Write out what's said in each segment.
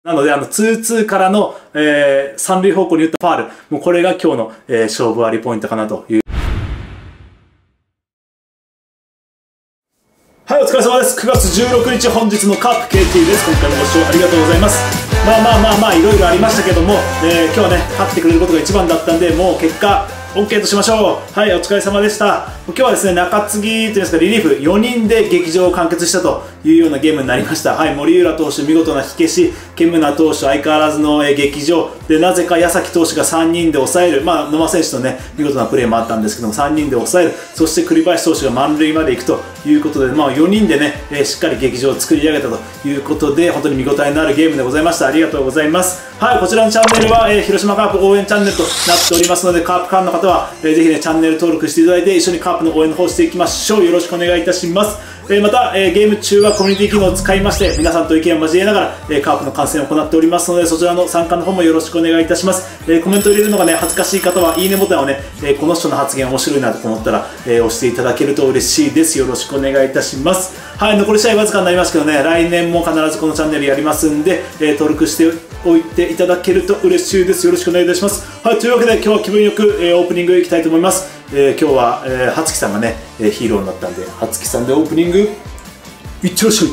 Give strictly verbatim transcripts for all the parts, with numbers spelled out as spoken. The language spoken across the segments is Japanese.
なので、あの、ツーツー からの、えー、三塁方向に打ったファール。もうこれが今日の、えー、勝負ありポイントかなという。はい、お疲れ様です。くがつじゅうろくにち、本日のカープ ケーティー です。今回もご視聴ありがとうございます。まあまあまあまあ、いろいろありましたけども、えー、今日はね、勝ってくれることが一番だったんで、もう結果、OK としましょう。はい、お疲れ様でした。今日はですね、中継ぎというんですか、リリーフよにんで劇場を完結したというようなゲームになりました。はい、森浦投手見事な火消し、ケムナ投手相変わらずの劇場で、なぜか矢崎投手がさんにんで抑える、まあ野間選手とね、見事なプレーもあったんですけども、さんにんで抑える、そして栗林投手が満塁まで行くということで、まあよにんでね、えー、しっかり劇場を作り上げたということで、本当に見応えのあるゲームでございました。ありがとうございます。はい、こちらのチャンネルは、えー、広島カープ応援チャンネルとなっておりますので、カープファンの方は、えー、ぜひね、チャンネル登録していただいて、一緒にカープの応援の方していきましょう。よろしくお願いいたします。えー、また、えー、ゲーム中はコミュニティ機能を使いまして、皆さんと意見を交えながら、えー、カープの観戦を行っておりますので、そちらの参加の方もよろしくお願いいたします。えー、コメントを入れるのがね、恥ずかしい方は、いいねボタンをね、えー、この人の発言面白いなと思ったら、えー、押していただけると嬉しいです。よろしくお願いいたします。はい、残り試合わずかになりますけどね、来年も必ずこのチャンネルやりますんで、えー、登録しておいていただけると嬉しいです。よろしくお願いいたします。はい、というわけで今日は気分よく、えー、オープニングいきたいと思います。えー、今日は、えー、はつきさんがね、えー、ヒーローになったんで、はつきさんでオープニングいってらっしゃい。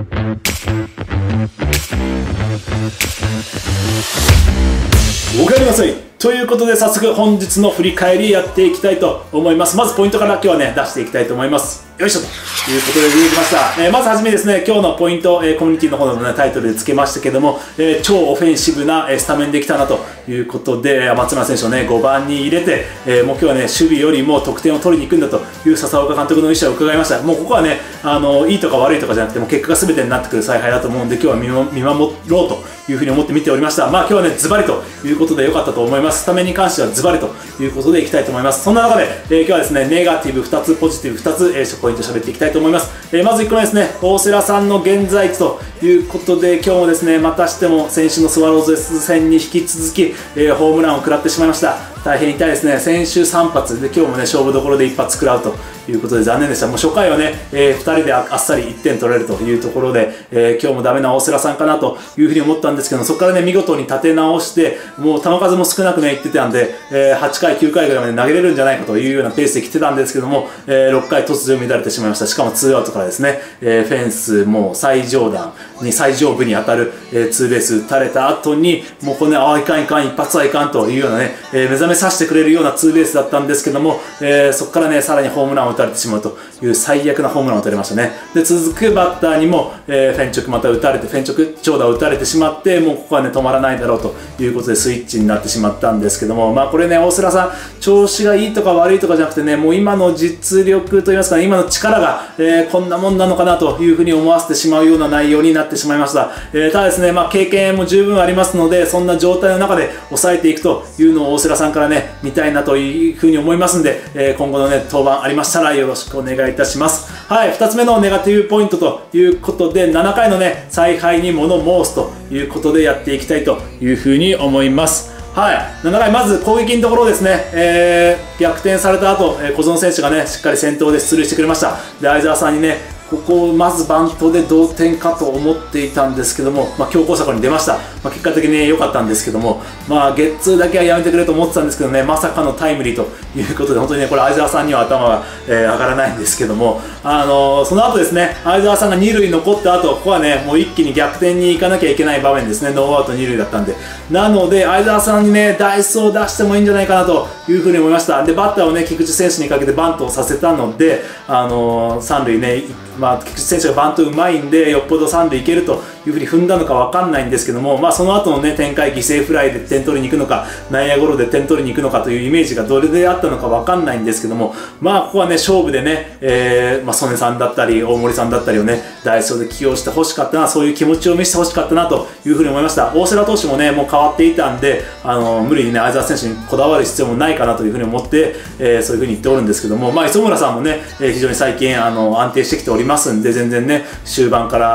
おかえりなさい。ということで早速本日の振り返りやっていきたいと思います。まずポイントから今日はね出していきたいと思います。よいしょということで出てきました。えー、まずはじめですね、今日のポイント、えー、コミュニティの方の、ね、タイトルで付けましたけども、えー、超オフェンシブな、えー、スタメンできたなということで、松村選手をねごばんに入れて、えー、もう今日はね守備よりも得点を取りに行くんだという笹岡監督の意思を伺いました。もうここはねあのいいとか悪いとかじゃなくても結果が全てになってくる采配だと思うんで、今日は見守ろうというふうに思って見ておりました。まあ今日はねズバリということで良かったと思います。スタメンに関してはズバリということでいきたいと思います。そんな中で、えー、今日はですねネガティブふたつポジティブふたつ、えー、ポイント喋っていきたいと思います。えー、まずいっこめですね、大瀬良さんの現在地ということで、今日もですねまたしても先週のスワローズ戦に引き続き、えー、ホームランを食らってしまいました。大変痛いですね。先週さんぱつで今日もね勝負どころで一発食らうということで残念でした。もう初回はね、えー、ふたりで あ, あっさりいってん取れるというところで、えー、今日もダメな大瀬良さんかなというふうに思ったんですけど、そこからね見事に立て直してもう球数も少なくねいってたんで、えー、はちかいきゅうかいぐらいまで投げれるんじゃないかというようなペースで来てたんですけども、えー、ろっかい突如乱れてしまいました。しかもツーアウトからですね、えー、フェンスもう最上段に最上部に当たる、えー、ツーベース打たれた後にもうこれねあいかんいかん一発はいかんというようなね、えー、目覚めさせてくれるようなツーベースだったんですけども、えー、そこからねさらにホームランを打たれてしまうという最悪なホームランを打たれましたね。で続くバッターにも、えー、フェンチョクまた打たれてフェンチョク長打を打たれてしまって、もうここはね止まらないだろうということでスイッチになってしまったんですけども、まあこれね大瀬良さん調子がいいとか悪いとかじゃなくてね、もう今の実力といいますかね、今の力が、えー、こんなもんなのかなというふうに思わせてしまうような内容になってしまいました。えー、ただですね、まあ経験も十分ありますので、そんな状態の中で抑えていくというのを大瀬良さんからね見たいなというふうに思いますんで、えー、今後のね登板ありましたらよろしくお願いいたします。はい、ふたつめのネガティブポイントということで、ななかいのね采配に物申すということでやっていきたいというふうに思います。はい、ななかいまず攻撃のところですね、えー、逆転された後、えー、小園選手がねしっかり先頭で出塁してくれました。で相澤さんにねここをまずバントで同点かと思っていたんですけども、まあ、強攻策に出ました。まあ、結果的に良かったんですけども、まあ、ゲッツーだけはやめてくれと思ってたんですけどね、まさかのタイムリーということで、本当にね、これ相澤さんには頭が、えー、上がらないんですけども、あのー、その後ですね、相澤さんがに塁残った後、ここはね、もう一気に逆転に行かなきゃいけない場面ですね、ノーアウトに塁だったんで。なので、相澤さんにね、ダイスを出してもいいんじゃないかなというふうに思いました。で、バッターをね、菊池選手にかけてバントをさせたので、あのー、三塁ね、まあ、菊池選手がバントうまいんで、よっぽど三塁いけるというふうに踏んだのか分かんないんですけども、まあ、その後の、ね、展開、犠牲フライで点取りに行くのか、内野ゴロで点取りに行くのかというイメージがどれであったのか分かんないんですけども、まあ、ここはね、勝負でね、えーまあ、曽根さんだったり、大森さんだったりをね、代走で起用してほしかったな、そういう気持ちを見せてほしかったなというふうに思いました。大瀬良投手もね、もう変わっていたんで、あの無理にね、相澤選手にこだわる必要もないかなというふうに思って、えー、そういうふうに言っておるんですけども、まあ、磯村さんもね、えー、非常に最近あの安定してきておりますんで、全然ね、終盤から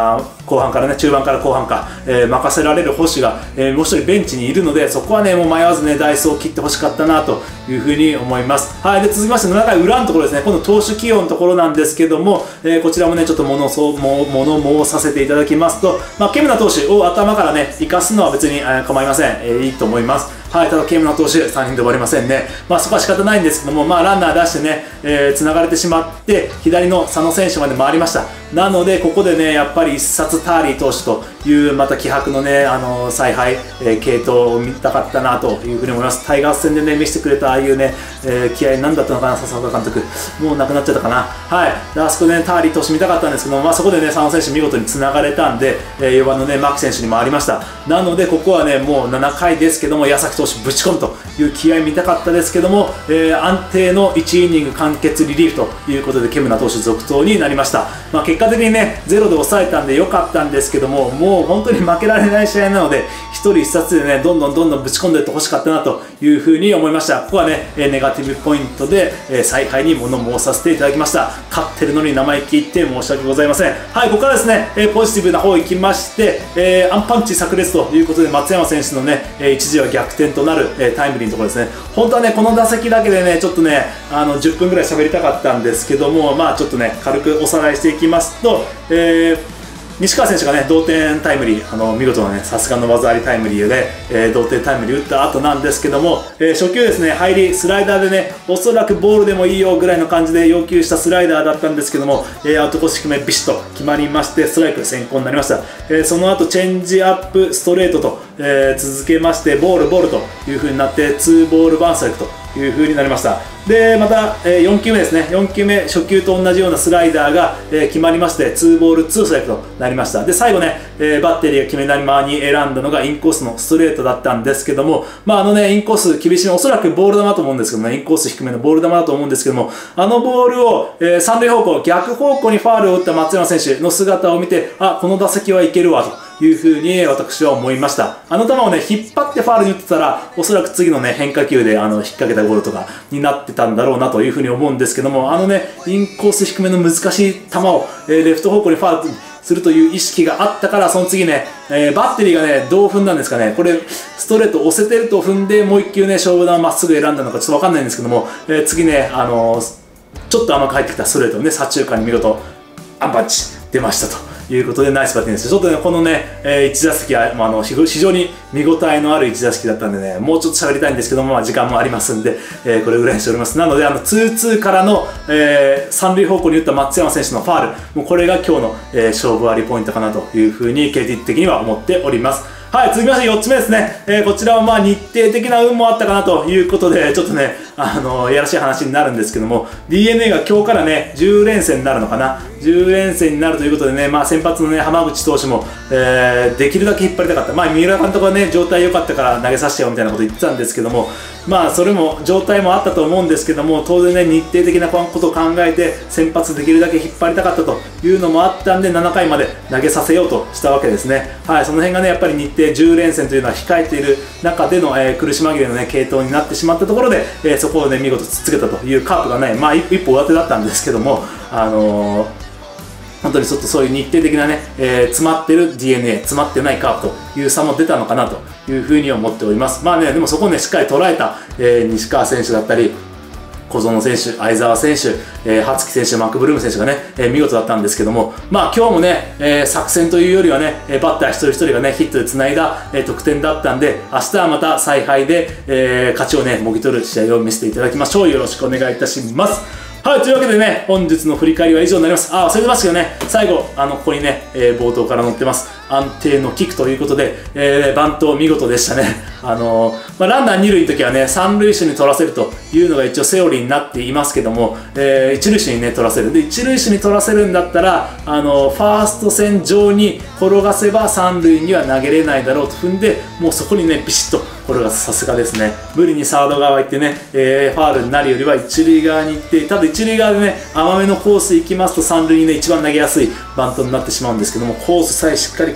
後半からね、中盤から後半か、えー、任せられる捕手が、えー、もう一人ベンチにいるので、そこはね、もう迷わずね、ダイソーを切ってほしかったなというふうに思います。はい、で、続きまして、ななかい裏のところですね、今度投手起用のところなんですけども、えー、こちらもね、ちょっと物そう、も、物申させていただきますと、まあ、ケムナ投手を頭からね、生かすのは別に、えー、構いません。えー、いいと思います。はい、ただ、ケムナ投手、さんにんで終わりませんね。まあ、そこは仕方ないんですけども、まあ、ランナー出してね、えー、繋がれてしまって、左の佐野選手まで回りました。なので、ここでね、やっぱり一冊ターリー投手という、また気迫のね、あのー、采配、えー、系統を見たかったなというふうに思います。タイガース戦でね、見せてくれた、ああいうね、えー、気合い何だったのかな、笹岡監督。もうなくなっちゃったかな。はい。で、あそこでね、ターリー投手見たかったんですけども、まあ、そこでね、佐野選手見事に繋がれたんで、えー、よばんのね、牧選手に回りました。なので、ここはね、もうななかいですけども、矢崎投手ぶち込むという気合い見たかったですけども、えー、安定のいちイニング完結リリーフということで、ケムナ投手続投になりました。まあ、結果的にね、ゼロで抑えたんで良かったんですけども、もう本当に負けられない試合なので、一人一冊でね、どんどんどんどんぶち込んでいってほしかったなというふうに思いました。ここはね、ネガティブポイントで、えー、采配に物申させていただきました。勝ってるのに生意気言って申し訳ございません。はい、ここからですね、えー、ポジティブな方行きまして、えー、アンパンチ炸裂ということで、松山選手のね、えー、一時は逆転となる、えー、タイムリーのところですね。本当はね、この打席だけでね、ちょっとね、あの、じゅっぷんぐらい喋りたかったんですけども、まあちょっとね、軽くおさらいしていきますと、えー西川選手がね、同点タイムリー、あの、見事なね、さすがの技ありタイムリーで、えー、同点タイムリー打った後なんですけども、えー、初球ですね、入り、スライダーでね、おそらくボールでもいいよぐらいの感じで要求したスライダーだったんですけども、えー、アウトコース低めビシッと決まりまして、ストライク先行になりました。えー、その後、チェンジアップ、ストレートと、えー、続けまして、ボール、ボールという風になって、ツーボールワンストライクという風になりました。で、また、えー、よんきゅうめですね。よんきゅうめ、初球と同じようなスライダーが、えー、決まりまして、ツーボールツーストライクとなりました。で、最後ね、えー、バッテリーが決め球に選んだのがインコースのストレートだったんですけども、まあ、あのね、インコース厳しい、おそらくボール球だと思うんですけどね、インコース低めのボール球だと思うんですけども、あのボールを、えー、三塁方向、逆方向にファールを打った松山選手の姿を見て、あ、この打席はいけるわ、というふうに私は思いました。あの球をね、引っ張ってファールに打ってたら、おそらく次のね、変化球であの、引っ掛けたゴールとかになってたんだろうなというふうに思うんですけども、あのね、インコース低めの難しい球を、えー、レフト方向にファールするという意識があったから、その次ね、えー、バッテリーがね、どう踏んだんですかね。これ、ストレート押せてると踏んで、もう一球ね、勝負球まっすぐ選んだのかちょっとわかんないんですけども、えー、次ね、あのー、ちょっと甘く入ってきたストレートをね、左中間に見事、アンパンチ出ましたと。いうことでナイスバッティングです。ちょっとね、このね、えー、いち打席は、まあ、あの非常に見応えのあるいち打席だったんでね、もうちょっと喋りたいんですけども、まあ、時間もありますんで、えー、これぐらいにしております。なので、あの、ツーツー からの、えー、三塁方向に打った松山選手のファール、もうこれが今日の、えー、勝負ありポイントかなというふうに、ケーティー的には思っております。はい、続きましてよっつめですね。えー、こちらはまあ日程的な運もあったかなということで、ちょっとね、あのー、やらしい話になるんですけども、ディーエヌエー が今日からね、じゅう連戦になるのかな。じゅう連戦になるということでね、まあ先発のね、浜口投手も、えー、できるだけ引っ張りたかった。まあ三浦監督はね、状態良かったから投げさせてよみたいなこと言ってたんですけども、まあそれも状態もあったと思うんですけども、当然ね、日程的なことを考えて、先発できるだけ引っ張りたかったというのもあったんで、ななかいまで投げさせようとしたわけですね。はい、その辺がね、やっぱり日程じゅう連戦というのは控えている中での、えー、苦し紛れのね、系統になってしまったところで、えー、そこをね、見事つっつけたというカープがね、まあ一歩上手だったんですけども、あのー、本当にちょっとそういう日程的なね、えー、詰まってる ディーエヌエー、詰まってないカープという差も出たのかなというふうに思っております。まあね、でもそこをね、しっかり捉えた、えー、西川選手だったり、小園選手、相澤選手、えー、羽月選手、マクブルーム選手がね、えー、見事だったんですけども、まあ今日もね、えー、作戦というよりはね、バッター一人一人がね、ヒットでつないだ、えー、得点だったんで、明日はまた采配で、えー、勝ちをね、もぎ取る試合を見せていただきましょう。よろしくお願いいたします。はい、というわけでね、本日の振り返りは以上になります。あ、忘れてましたけどね、最後、あの、ここにね、えー、冒頭から載ってます。安定のキックということで、えー、バント見事でしたね。あのー、まあ、ランナー二塁の時はね、三塁手に取らせるというのが一応セオリーになっていますけども、えー、一塁手にね、取らせる。で、一塁手に取らせるんだったら、あのー、ファースト線上に転がせば三塁には投げれないだろうと踏んで、もうそこにね、ビシッと転がす。さすがですね。無理にサード側行ってね、えー、ファールになるよりは一塁側に行って、ただ一塁側でね、甘めのコース行きますと三塁にね、一番投げやすいバントになってしまうんですけども、コースさえしっかり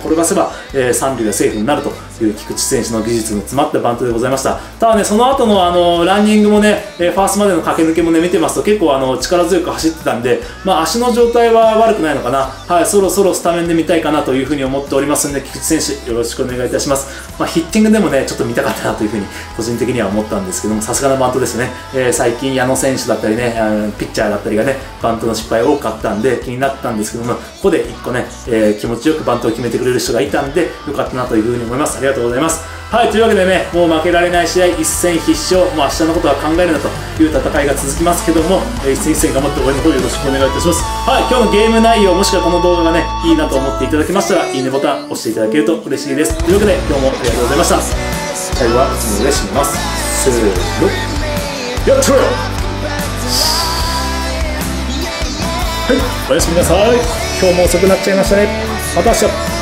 転がせば、えー、三塁がセーフになるという菊池選手の技術の詰まったバントでございました。ただね、その後のあのランニングもね、えー、ファーストまでの駆け抜けもね見てますと結構あの力強く走ってたんで、まあ、足の状態は悪くないのかな。はい、そろそろスタメンで見たいかなというふうに思っておりますので、菊池選手よろしくお願いいたします。まあ、ヒッティングでもねちょっと見たかったなというふうに個人的には思ったんですけども、さすがのバントですね。えー、最近矢野選手だったりね、ピッチャーだったりがねバントの失敗多かったんで気になったんですけども、ここでいっこね、えー、気持ちよくバントを決めてくれる人がいたんでよかったなというふうに思います。ありがとうございます。はい、というわけでね、もう負けられない試合、一戦必勝、もう明日のことは考えるなという戦いが続きますけども、えー、一戦一戦頑張って応援の方よろしくお願いいたします。はい、今日のゲーム内容、もしくはこの動画がねいいなと思っていただけましたら、いいねボタン押していただけると嬉しいです。というわけで今日もありがとうございました。最後はいつもので締めます。せーの、やってろよ。はい、おやすみなさい。今日も遅くなっちゃいましたね。また明日。